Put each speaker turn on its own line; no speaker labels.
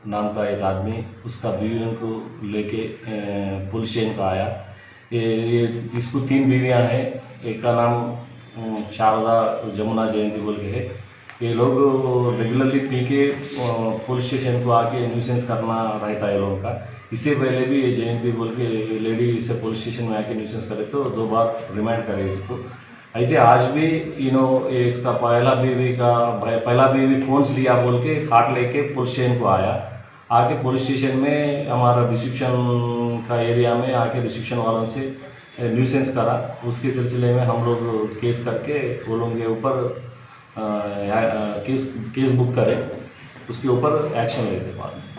नाम का एक आदमी उसका बीवियों को लेके पुलिस स्टेशन को आया। ये इसको 3 बीवियां हैं। एक का नाम शारदा जमुना जयंती बोल के है। ये लोग रेगुलरली पी के पुलिस स्टेशन को आके न्यूसेंस करना रहता है लोगों का। इससे पहले भी ये जयंती बोल के लेडी इसे पुलिस स्टेशन में आके न्यूसेंस करे तो 2 बार रिमांड करे इसको। ऐसे आज भी इसका पहला बीवी फोन्स लिया बोल के कार्ड लेके पुलिस स्टेशन को आया। आके पुलिस स्टेशन में हमारा रिसेप्शन का एरिया में आके रिसेप्शन वालों से न्यूसेंस करा। उसके सिलसिले में हम लोग केस करके वो लोगों के ऊपर केस बुक करें, उसके ऊपर एक्शन लेते बाद में।